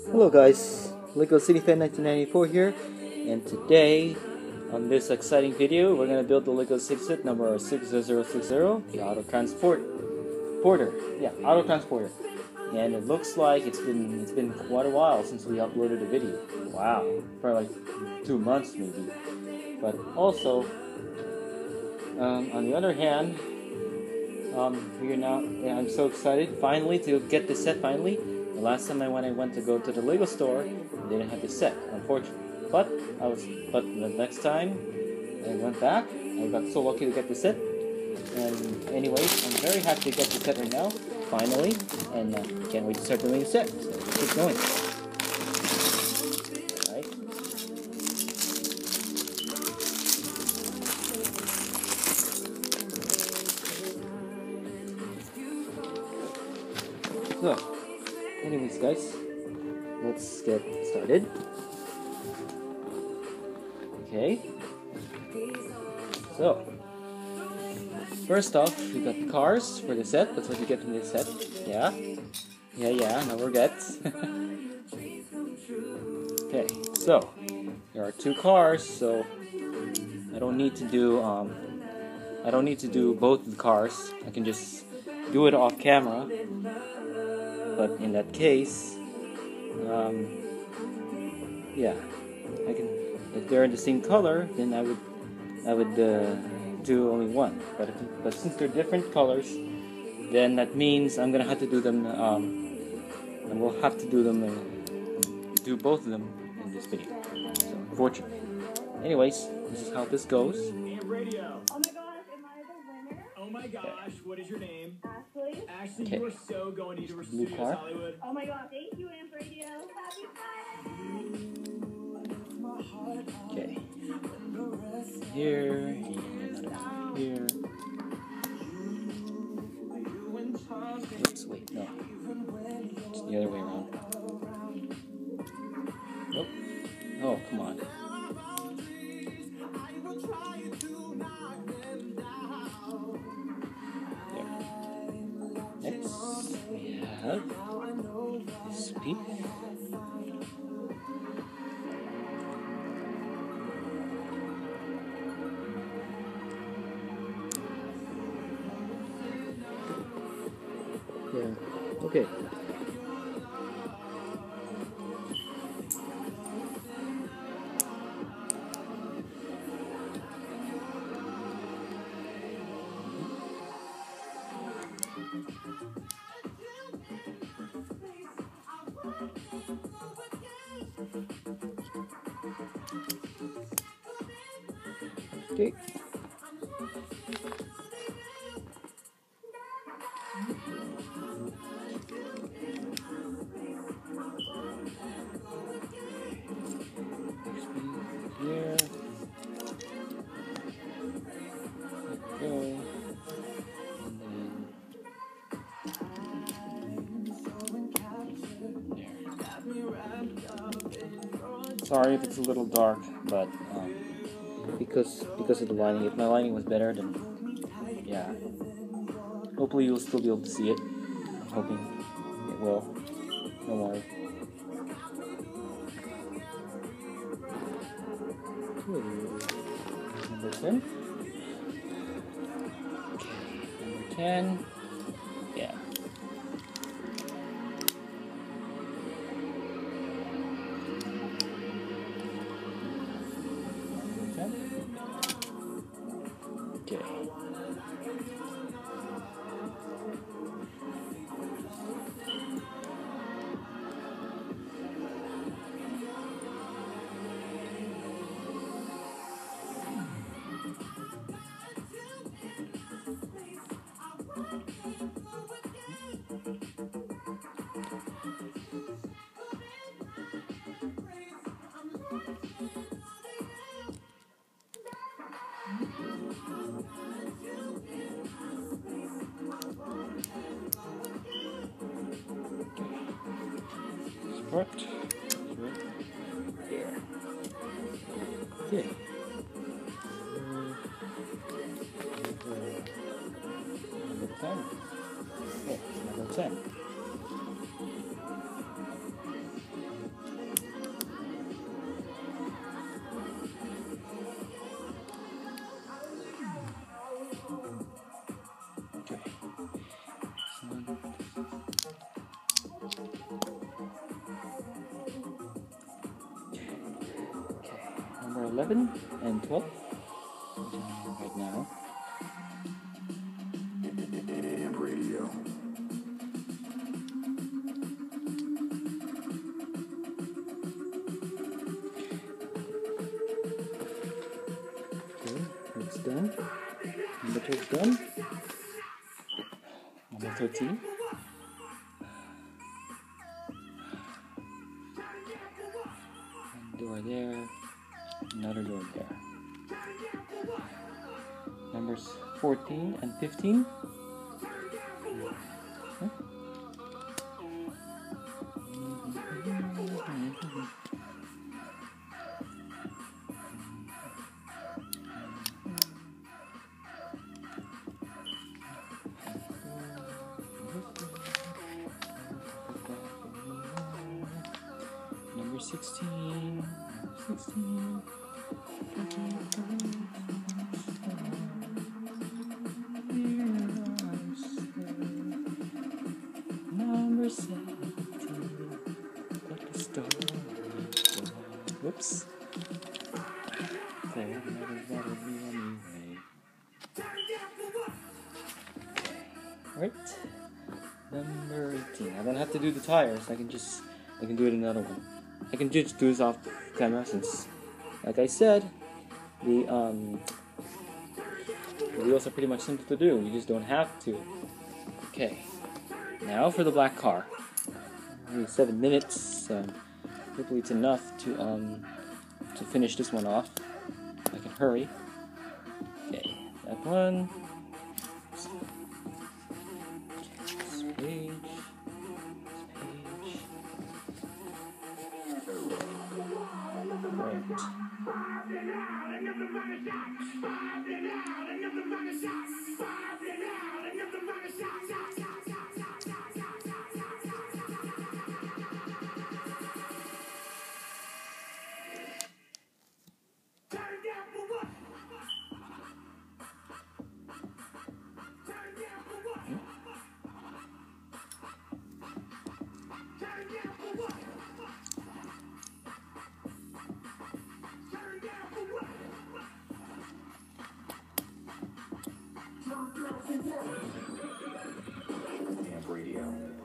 Hello guys, Lego City Fan 1994 here, and today on this exciting video we're going to build the Lego City set number 60060, the Auto Transporter. Auto Transporter. And it looks like it's been quite a while since we uploaded a video. Wow, probably like 2 months maybe. But also, on the other hand, I'm so excited finally to get the set finally. The last time I went to go to the Lego store, they didn't have the set, unfortunately. But the next time I went back, I got so lucky to get the set. And anyways, I'm very happy to get the set right now, finally, and can't wait to start doing the set. So let's keep going. Alright. So, anyways guys, let's get started. Okay. So, first off, we got the cars for the set. That's what you get from this set. Yeah, now we're good. Okay, so there are 2 cars, so I don't need to do both of the cars. I can just do it off camera. But in that case, I can. If they're in the same color, then I would do only one. But since they're different colors, then that means I'm gonna have to do them. And we'll have to do both of them in this video. So unfortunately. Anyways, this is how this goes. Oh my gosh, am I the winner? Oh my gosh, what is your name? Ashley? Ashley, Okay. you are so going to Universal Blue Studios car. Hollywood. Oh my god, thank you, Amp Radio. Happy Friday! Okay. Here and another one here. Oops, wait, no. It's the other way around. Nope. Oh, come on. There. Next, we have this peak. Yeah, okay. Okay. Here. Go. Sorry if it's a little dark, but because of the lighting. If my lighting was better, then yeah. Hopefully you'll still be able to see it. I'm hoping it will. Don't worry. Number 10. Okay, number 10. Yeah. Number 10. Okay. Correct. There. Okay. Number 10. Oh, number 10. 11 and 12 right now. Amp Radio. Okay, it's done. Number 2 is done. Number 13. One door there. Another door there. Numbers 14 and 15. Huh? Number 16. 16. Number 17. Let the story go. Whoops. Say another better me anyway. Right. Number 18. I don't have to do the tires. I can do it another one. I can just do this off camera since, like I said, the wheels are pretty much simple to do. You just don't have to. Okay. Now for the black car. Only 7 minutes. Hopefully it's enough to finish this one off. I can hurry. Okay. That one. This page. Right. Amp Radio.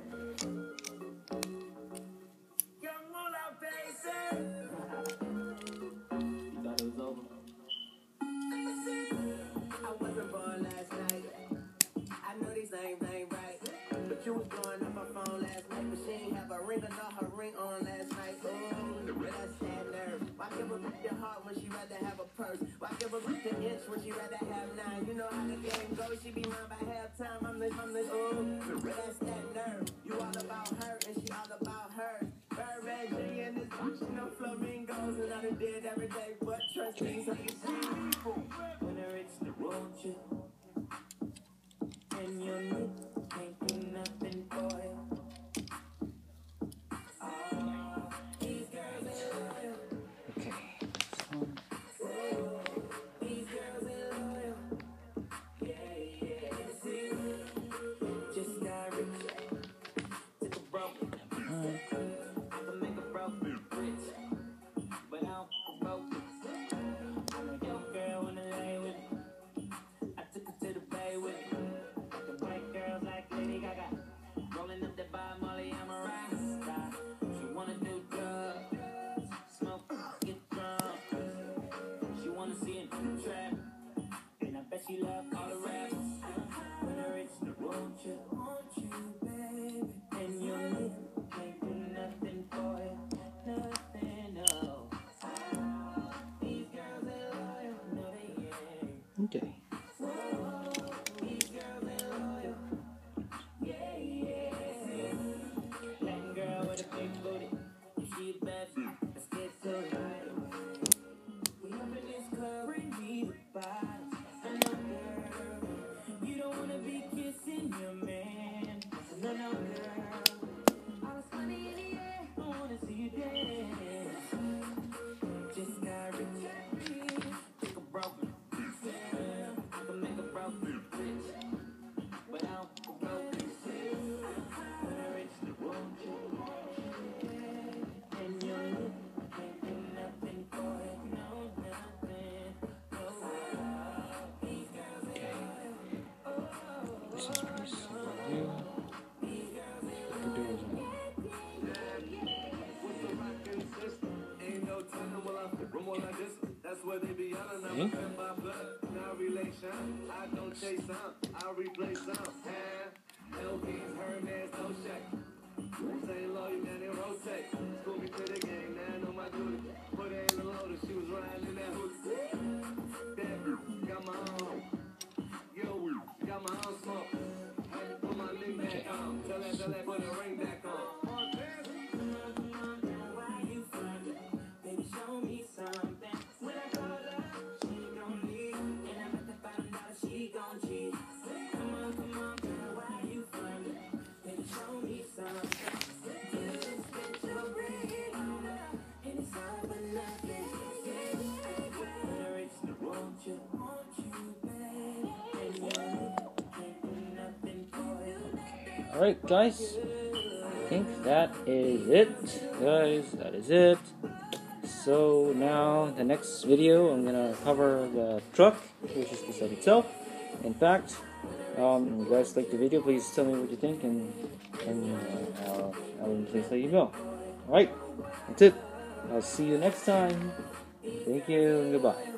Thought it was over. I wasn't born last night. I know these names ain't right. But you was blowing up my phone last night. But she ain't have a ring or not her ring on last night. Ooh, that's sad nerve. Why give her your heart when she rather have a purse? Why give her the inch when she rather have 9? You know how the game goes. She be mine by halftime. I'm the ooh, that's that nerve. You all about her and she all about her. Bird red G and this bitch, no flamingos. And I done did every day, but trust me, so you see people. When I reach the road trip, and your knee ain't do nothing for you. Oh, these girls ain't loyal. Okay. This one. These girls ain't loyal. Yeah, see, just got rich. Took a broke. I can make a broke rich, but I don't broke. I'm a broke. Okay. Alright guys, I think that is it. Guys, that is it. So now the next video I'm gonna cover the truck, which is the set itself. In fact, if you guys like the video, please tell me what you think, and I'll please let you know. Alright, that's it. I'll see you next time. Thank you and goodbye.